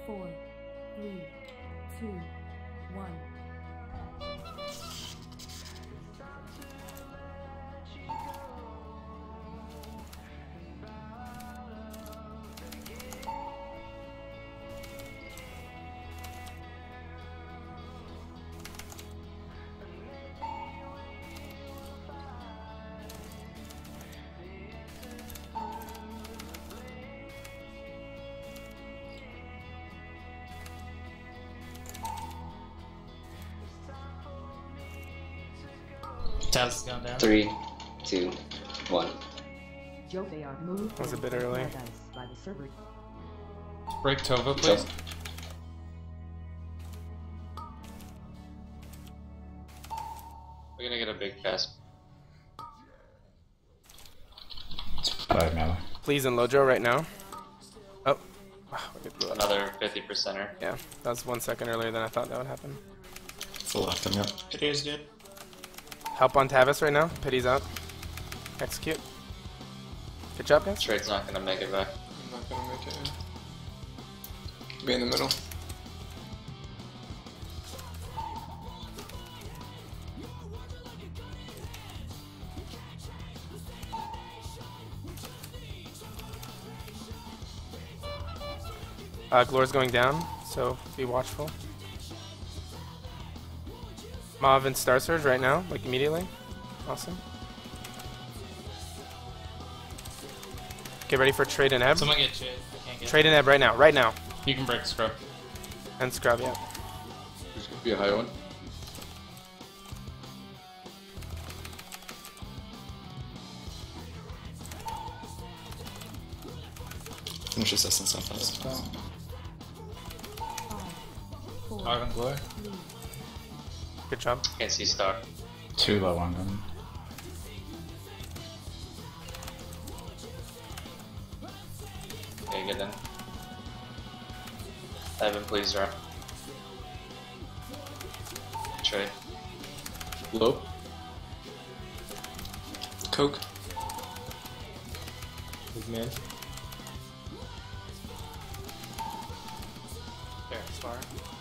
4, 3, 2, 1. Tabs gone down. 3, 2, 1. That was a bit early. Break Tova, please. We're gonna get a big pass. It's 5 melee. Please in Lojo right now. Oh. Wow, we blew up. Another 50%er. Yeah, that was 1 second earlier than I thought that would happen. Full left him up. It is, dude. Help on Tavis right now. Pity's out. Execute. Good job, guys. Trade's not gonna make it back. I'm not gonna make it. Be in the middle. Glor's going down, so be watchful. Mav and Star Surge right now, like immediately. Awesome. Get ready for Trade and Ebb. Someone get shit. I can't get Trade and Ebb right now, right now. You can break Scrub. And Scrub, yeah. There's gonna be a high one. Finish assessing stuff fast. 5, 4, Ivan Glory. 3, Good job. Can't see stock. 2 low on them. Okay, get in. Evan, please run. Trade. Low. Coke. Big man. Fair, far.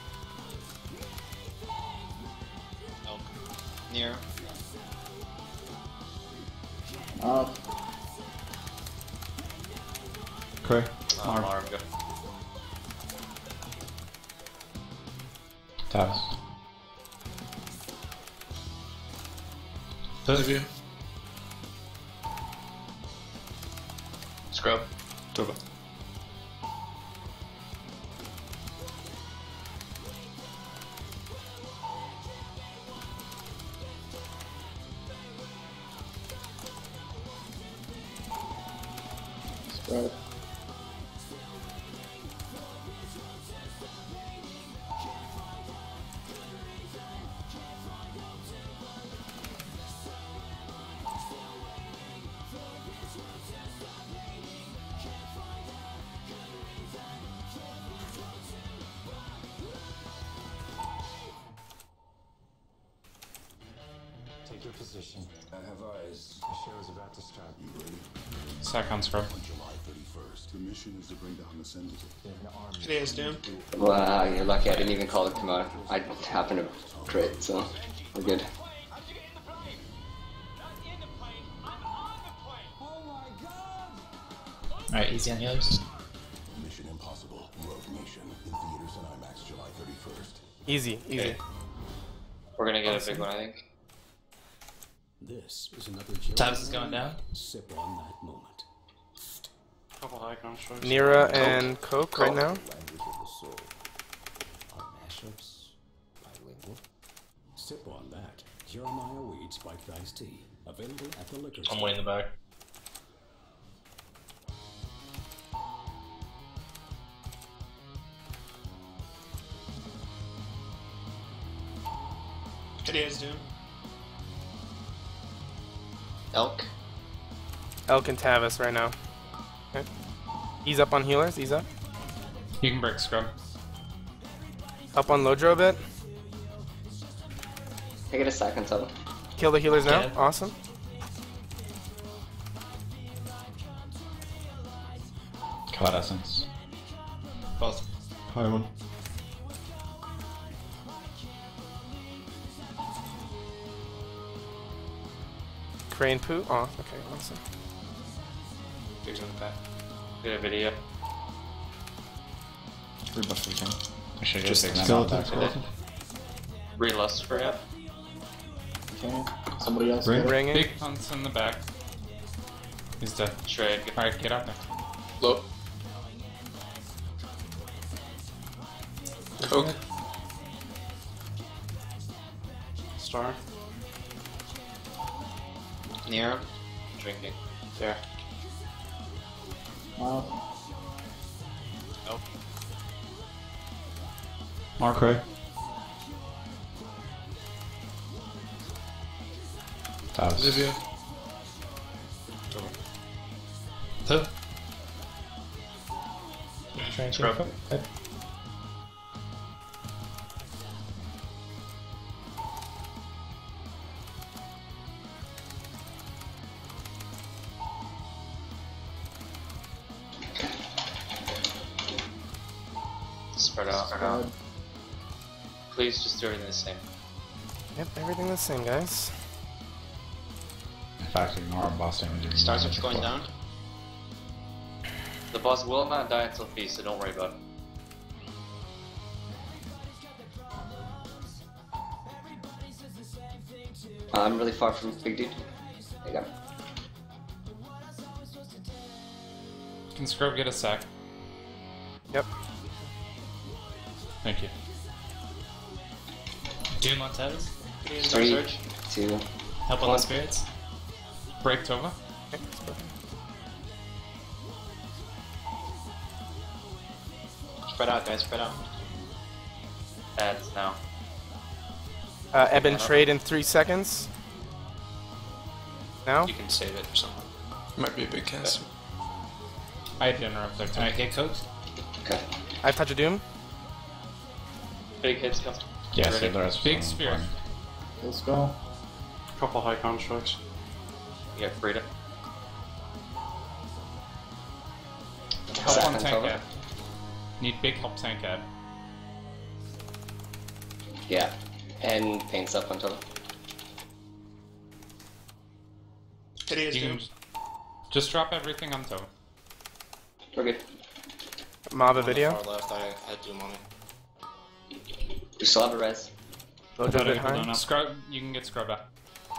Elk. Near. Cray. Arm, go. Tavis. Olivia. Scrub. Tova. Spread. Take your position. I have eyes. The show is about to start. You ready? Sack on Scrub. On July 31st, the mission is to bring down the Sentinel. They have an army. It is, dude. Wow, you're lucky I didn't even call it come out. I happened to crit, so we're good. Alright, easy on healers. Mission Impossible. Rogue Nation. In theaters and IMAX July 31st. Easy, easy. Okay. We're gonna get a big one, I think. This is another joke. Tabs is going down. Sip on that moment. Couple icon shows. Nira and Coke right now. Language of the soul. Our mashups. Bilingual. Sip on that. Jeremiah Weed Spiked Iced Tea. Available at the liquor store. I'm way in the back. It is, dude. Elk. Elk and Tavis right now. Okay. Ease up on healers, ease up. You can break Scrub. Up on Lodro a bit. I get a second double. Kill the healers now. Yeah. Awesome. Cloud Essence. Both. High one. Crane poo. Oh, okay, awesome. Big's on the back. Get a video. Rebuff if we can. I should Just just big man skeleton, back. skeleton. Relust for it. Okay. Somebody else. Ring. Ringing. Big hunts in the back. He's dead. Trade. Alright, get up there. Low. Coke. Star. Near him. Drinking. There. Wow. Nope. Mark Ray. Tavis. Olivia. Two. Scrub. Spread out. Please just do everything the same. Yep, everything the same, guys. In fact, ignore our boss damage. Star Search going down. The boss will not die until feast, so don't worry about it. I'm really far from big dude. I got him. Can Scrub get a sack? Yep. Thank you. Doom on Tez. 3, 2, Help on the spirits. Break Tova. Okay, that's perfect. Spread out, guys, spread out. Ads now. Ebb and trade in 3 seconds. Now? You can save it for someone. Might be a big cast. I had to interrupt there. Alright, hit codes. okay. I have Touch of Doom. Big hits come. Yeah, Ready? save the rest. Big for spear. fun. Let's go. Couple high constructs. You got freedom. Help Sack on on tank Tova. ad. Need big help tank ad. Yeah. And paints up on Tova. You can just drop everything on Tova. We're good. Mob a video. Far left, I had Doom on it. We still have a res. Load a bit high. Scrub, you can get Scrub out.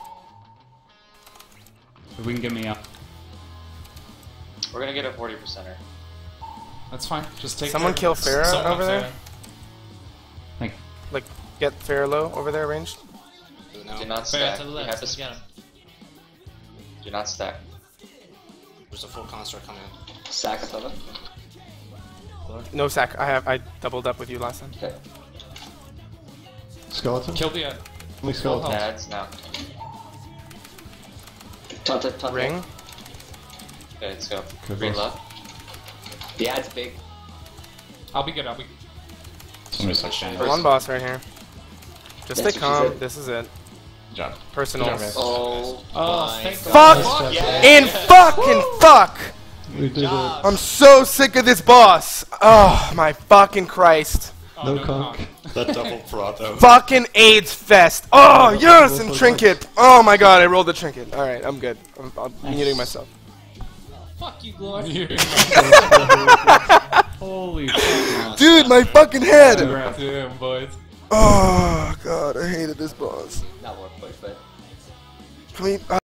If we can get me up. We're gonna get a 40%er. That's fine. Just take. Someone kill Farah Someone over there? Like, Like, get Farah low over there ranged. Do it now. Do not stack. You have to get him. Do not stack. There's a full construct coming in. Sack on Tova. No sack. I doubled up with you last time. Okay. Skeleton. Kill the ad. Only skeleton. Ads now. Taunt. Ring. Okay, let's go. Good Green boss. left. The ad's big. I'll be good. somebody's like standing. One boss right here. Just That's stay what she calm. said. This is it. Good job. Personal. Good job, guys. Oh. Oh, thank Fuck! In fucking fuck! We did it. I'm so sick of this boss. Oh my fucking Christ. No conk. That double prod though. Fucking AIDS fest. Oh yes, and trinket. Oh my god, I rolled the trinket. All right, I'm good. I'm muting myself. Fuck you, Lord. Holy fuck. Dude, my fucking head. Damn, boys. Oh god, I hated this boss. Not more push, but. Can we?